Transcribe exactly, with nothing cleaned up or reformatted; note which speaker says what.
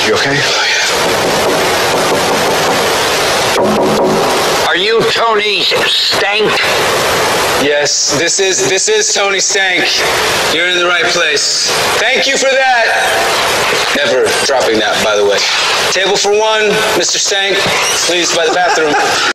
Speaker 1: You okay?
Speaker 2: Oh,
Speaker 3: yeah. Are you Tony Stank?
Speaker 2: Yes, this is this is Tony Stank. You're in the right place. Thank you for that. Never dropping that, by the way. Table for one, Mister Stank. Please, by the bathroom.